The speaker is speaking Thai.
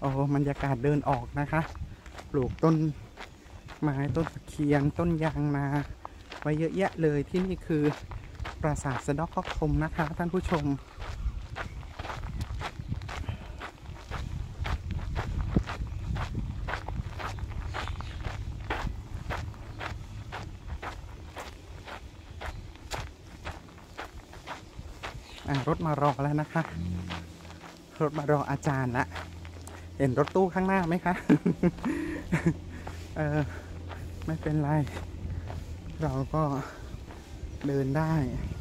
บรรยากาศเดินออกนะคะปลูกต้นไม้ต้นตะเคียนต้นยางนาไว้เยอะแยะเลยที่นี่คือปราสาทสะเดาะเคราะห์ธมนะคะท่านผู้ชมรถมารอแล้วนะคะรถมารออาจารย์ละเห็นรถตู้ข้างหน้าไหมคะ ไม่เป็นไรเราก็เดินได้